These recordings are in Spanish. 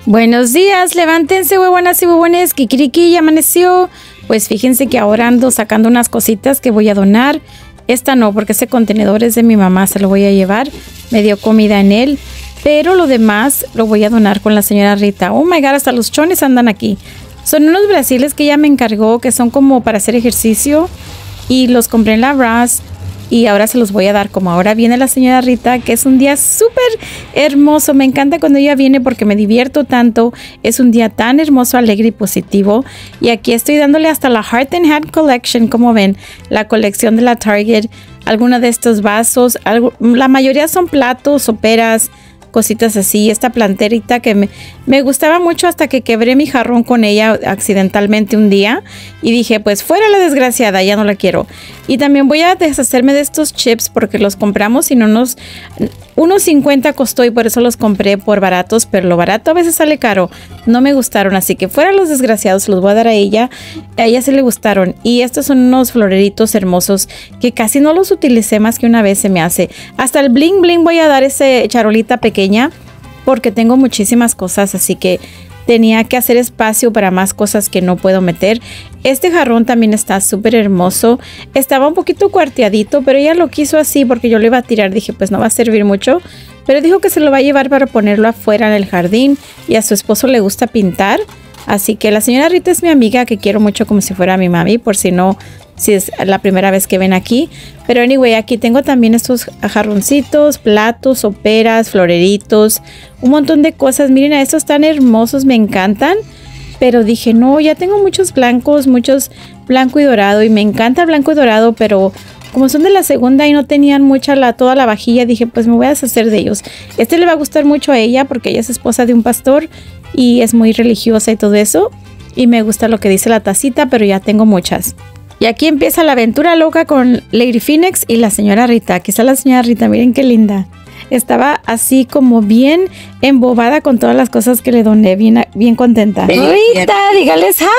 Buenos días, levántense huevonas y huevones, Kikiriki ya amaneció. Pues fíjense que ahora ando sacando unas cositas que voy a donar. Esta no, porque ese contenedor es de mi mamá, se lo voy a llevar. Me dio comida en él, pero lo demás lo voy a donar con la señora Rita. Oh my God, hasta los chones andan aquí. Son unos brasiles que ella me encargó, que son como para hacer ejercicio. Y los compré en la Ross. Y ahora se los voy a dar, como ahora viene la señora Rita, que es un día súper hermoso. Me encanta cuando ella viene porque me divierto tanto. Es un día tan hermoso, alegre y positivo. Y aquí estoy dándole hasta la Heart and Hand Collection, como ven, la colección de la Target. Algunos de estos vasos, la mayoría son platos, soperas, cositas así. Esta planterita que me gustaba mucho hasta que quebré mi jarrón con ella accidentalmente un día y dije, pues fuera la desgraciada, ya no la quiero. Y también voy a deshacerme de estos chips porque los compramos y no nos... Unos 50 costó y por eso los compré por baratos, pero lo barato a veces sale caro. No me gustaron, así que fuera los desgraciados, los voy a dar a ella. A ella sí le gustaron. Y estos son unos floreritos hermosos que casi no los utilicé más que una vez, se me hace. Hasta el bling bling voy a dar ese charolita pequeña porque tengo muchísimas cosas, así que tenía que hacer espacio para más cosas que no puedo meter. Este jarrón también está súper hermoso. Estaba un poquito cuarteadito, pero ella lo quiso así porque yo lo iba a tirar. Dije, pues no va a servir mucho. Pero dijo que se lo va a llevar para ponerlo afuera en el jardín. Y a su esposo le gusta pintar. Así que la señora Rita es mi amiga que quiero mucho como si fuera mi mami. Por si no, si es la primera vez que ven aquí. Pero anyway, aquí tengo también estos jarroncitos, platos, soperas, floreritos, un montón de cosas. Miren, a estos tan hermosos, me encantan. Pero dije, no, ya tengo muchos blancos, muchos blanco y dorado. Y me encanta el blanco y dorado, pero como son de la segunda y no tenían toda la vajilla, dije, pues me voy a deshacer de ellos. Este le va a gustar mucho a ella porque ella es esposa de un pastor y es muy religiosa y todo eso. Y me gusta lo que dice la tacita, pero ya tengo muchas. Y aquí empieza la aventura loca con Lady Phoenix y la señora Rita. Aquí está la señora Rita, miren qué linda. Estaba así como bien embobada con todas las cosas que le doné, bien contenta. Rita, dígales hi.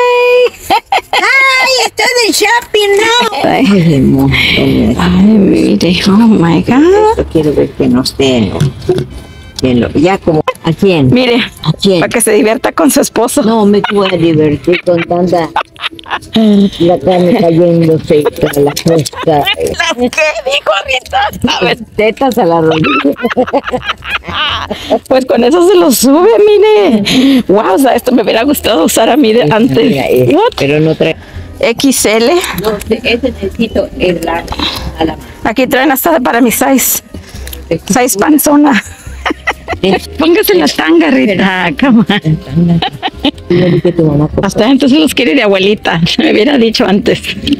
¡Ay, estoy de shopping, no! Ay, mire, oh my God. Quiero ver que no esté, ya como, ¿a quién? Mire, ¿A quién? para que se divierta con su esposo. No me voy a divertir con tanta... La carne cayéndose, la fresca. ¿Las qué dijo Rita? A ver. Tetas a la rodilla. Pues con eso se lo sube, mire. Wow, o sea, esto me hubiera gustado usar a mí de antes. Pero no trae... XL. No, ese necesito es la... Aquí traen hasta para mi size. Size panzona. Póngase la tanga, Rita. Come on. Hasta entonces los quiere de abuelita. Me hubiera dicho antes.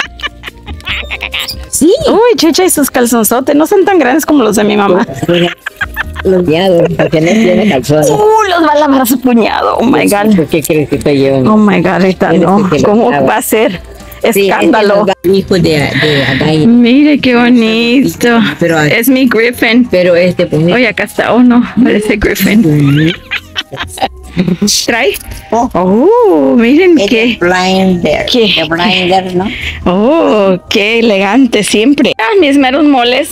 Sí. Uy, Chicha y sus calzonzotes no son tan grandes como los de mi mamá. Los cuñados, porque no tiene calzones. Los va a lavar a su cuñado. Oh my God. ¿Por qué crees que te llevan? Oh my God, Rita, no. ¿Cómo va a ser? Escándalo. Sí, hijo de Adai. Mire qué bonito. Pero, es mi Griffin. Pero pues, oye, acá está. Oh no, parece Griffin. ¿Trae? Oh, miren qué. Blinder. ¿Qué? De blinder, ¿no? Oh, qué elegante siempre. Ah, mis meros moles.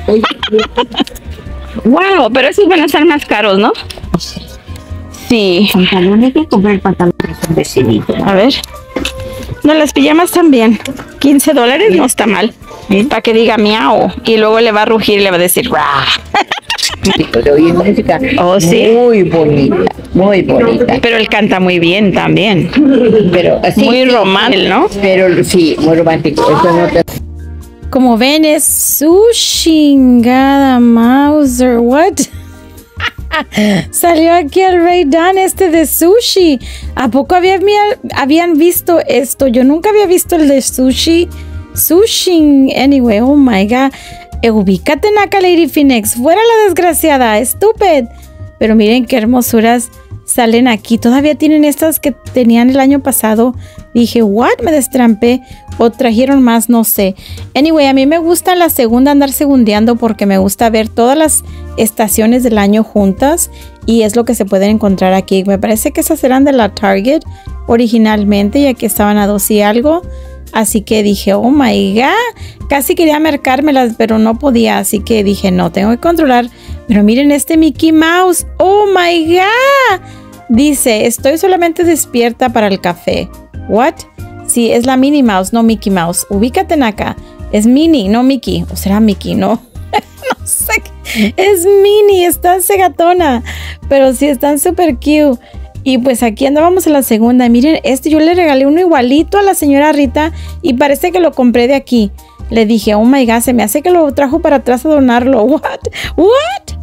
Wow, pero esos van a estar más caros, ¿no? Sí. Pantalones, hay que comprar pantalones decididos. A ver. No, las pijamas también. $15 no está mal. Para que diga miau. Y luego le va a rugir y le va a decir rah. De oír música. Oh, sí. Muy bonita, muy bonita. Pero él canta muy bien también. Pero así. Muy romántico, ¿no? Pero sí, muy romántico. Eso no te... Como ven, es su chingada Mauser. What? Salió aquí el Ray Dan de sushi. ¿A poco habían visto esto? Yo nunca había visto el de sushi. Sushi. Anyway, oh my God. Ubícate en acá, Lady Phoenix. Fuera la desgraciada. Estúpida. Pero miren qué hermosuras salen aquí. Todavía tienen estas que tenían el año pasado. Dije, what? Me destrampé. O trajeron más, no sé. Anyway, a mí me gusta la segunda, andar segundeando, porque me gusta ver todas las estaciones del año juntas. Y es lo que se pueden encontrar aquí. Me parece que esas eran de la Target originalmente. Y aquí estaban a 2 y algo. Así que dije, oh my God. Casi quería marcármelas, pero no podía. Así que dije, no, tengo que controlar. Pero miren este Mickey Mouse. Oh my God. Dice, estoy solamente despierta para el café. What? Sí, es la Minnie Mouse, no Mickey Mouse. Ubícate, Naka. Es Minnie, no Mickey. ¿O será Mickey? No. No sé. Es Minnie, está cegatona. Pero sí, están súper cute. Y pues aquí andábamos en la segunda. Miren, yo le regalé uno igualito a la señora Rita y parece que lo compré de aquí. Le dije, oh my God, se me hace que lo trajo para atrás a donarlo. What? What?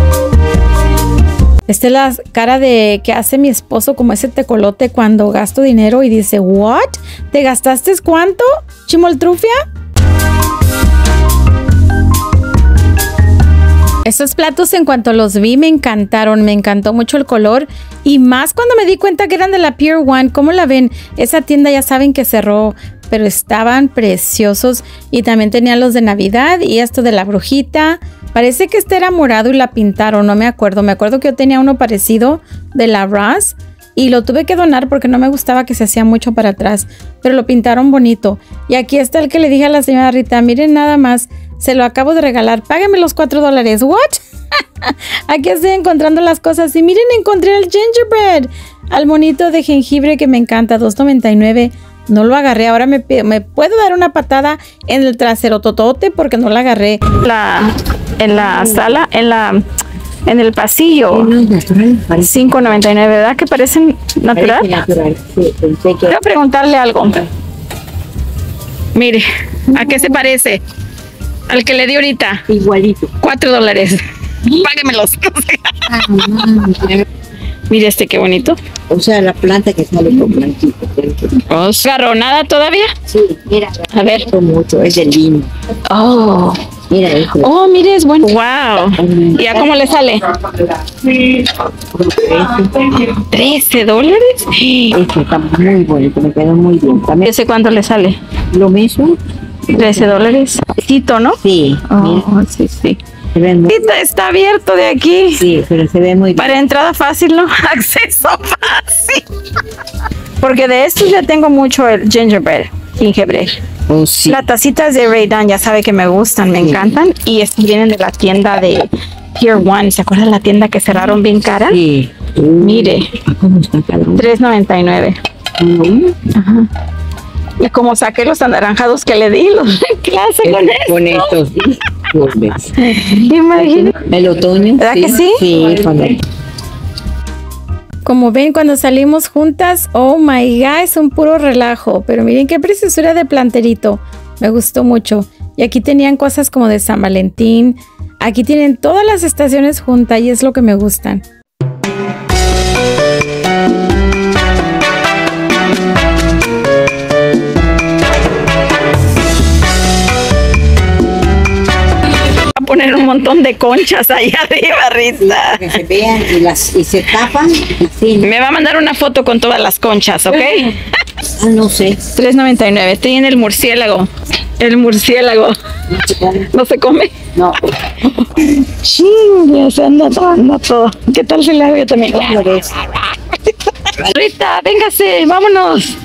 Esta es la cara de que hace mi esposo, como ese tecolote cuando gasto dinero y dice, what? ¿Te gastaste cuánto, chimoltrufia? Esos platos, en cuanto los vi, me encantaron. Me encantó mucho el color. Y más cuando me di cuenta que eran de la Pier 1. ¿Cómo la ven? Esa tienda ya saben que cerró, pero estaban preciosos. Y también tenían los de Navidad y esto de la brujita. Parece que este era morado y la pintaron, no me acuerdo. Me acuerdo que yo tenía uno parecido de la Ross y lo tuve que donar porque no me gustaba que se hacía mucho para atrás. Pero lo pintaron bonito. Y aquí está el que le dije a la señora Rita, miren nada más. Se lo acabo de regalar. Págame los $4. ¿What? Aquí estoy encontrando las cosas. Y miren, encontré el gingerbread. Al monito de jengibre que me encanta. $2.99. No lo agarré. Ahora me puedo dar una patada en el trasero totote porque no la agarré. En la sala, en el pasillo. $5.99, ¿verdad? Que parecen natural. Parece natural. Sí, pensé que... Quiero preguntarle algo. Mire, ¿a qué se parece? Al que le di ahorita. Igualito. $4. Páguemelos. Mire este, qué bonito. O sea, la planta que sale con blanquito. ¿Agarró nada todavía? Sí, mira. A ver. Mucho, es de lino. Oh. Mira eso. Oh, mire, es bueno. Wow. ¿Y a cómo le sale? $13. Este está muy bonito, me quedó muy bien. También ¿Ese cuánto le sale? lo mismo. $13. Tito, ¿no? Sí, Oh, sí, sí. se ve muy, Está abierto de aquí. sí, pero se ve muy bien. Para entrada fácil, ¿no? Acceso fácil. Porque de estos ya tengo mucho el gingerbread. Oh, sí. Las tacitas de Ray Dan ya sabe que me gustan, me encantan. Y estos vienen de la tienda de Pier 1. ¿Se acuerdan la tienda que cerraron bien cara? Sí. Mire, ¿Cómo está cada uno? $3.99. Ajá. Y como saqué los anaranjados que le di, los clase con esto. Con estos. Imagínate. El otoño. ¿Verdad que sí? Sí, con el... Como ven, cuando salimos juntas, oh my God, es un puro relajo. Pero miren qué preciosura de planterito. Me gustó mucho. Y aquí tenían cosas como de San Valentín. Aquí tienen todas las estaciones juntas y es lo que me gustan. A poner un montón de conchas ahí arriba, Rita. Que se vean y se tapan. Sí. Me va a mandar una foto con todas las conchas, ¿ok? Ah, no sé. $3.99. Tiene el murciélago. El murciélago. ¿No se come? No. Chingue, se anda todo. ¿Qué tal si le hago yo también? Rita, véngase, vámonos.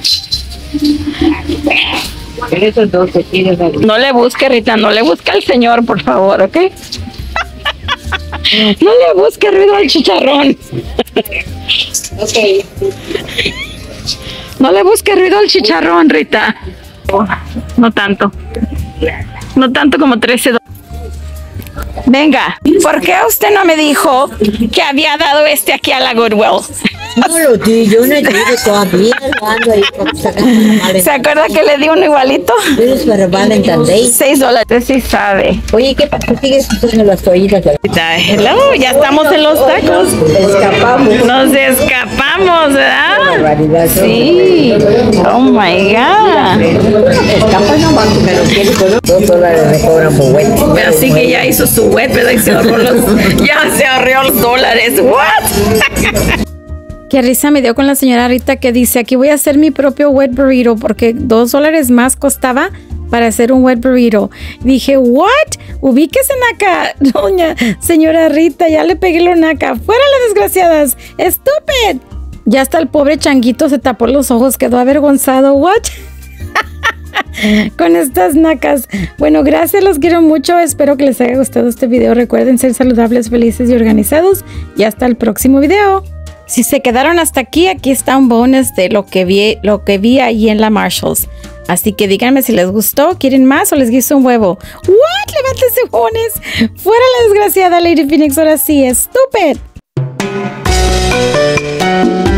Pero esos dos se tienen la... No le busque, Rita, no le busque al señor, por favor, ¿ok? No le busque ruido al chicharrón. Ok. No le busque ruido al chicharrón, Rita. No tanto. No tanto como $13. Venga, ¿por qué usted no me dijo que había dado este aquí a la Goodwill? No lo di, yo no digo todavía, lo ando ahí sacando. ¿Se acuerda que le di uno igualito? Es para Valentine's Day. $6, sí sabe. Oye, ¿qué pasa? ¿Sigues usando las toallitas? Hello, ya estamos en los tacos. Escapamos. Nos escapamos, ¿verdad? Barbaridad. Sí. Oh my God. Escapas nomás porque no quieres, pero $2 me cobran por wet. Pero sí que ya hizo su web, ¿verdad? Y se ahorró ya se ahorró los $. What? Qué risa me dio con la señora Rita que dice, aquí voy a hacer mi propio wet burrito porque $2 más costaba para hacer un wet burrito. Dije, what? Ubíquese, Naka. Doña señora Rita, ya le pegué lo Naka. ¡Fuera las desgraciadas! ¡Estúpido! Ya hasta el pobre changuito se tapó los ojos, quedó avergonzado. ¿What? Con estas nacas. Bueno, gracias, los quiero mucho. Espero que les haya gustado este video. Recuerden ser saludables, felices y organizados. Y hasta el próximo video. Si se quedaron hasta aquí, aquí está un bonus de lo que vi ahí en la Marshalls. Así que díganme si les gustó, quieren más o les guiso un huevo. What? Levántense, jóvenes. Fuera la desgraciada Lady Phoenix, ahora sí, estúpido.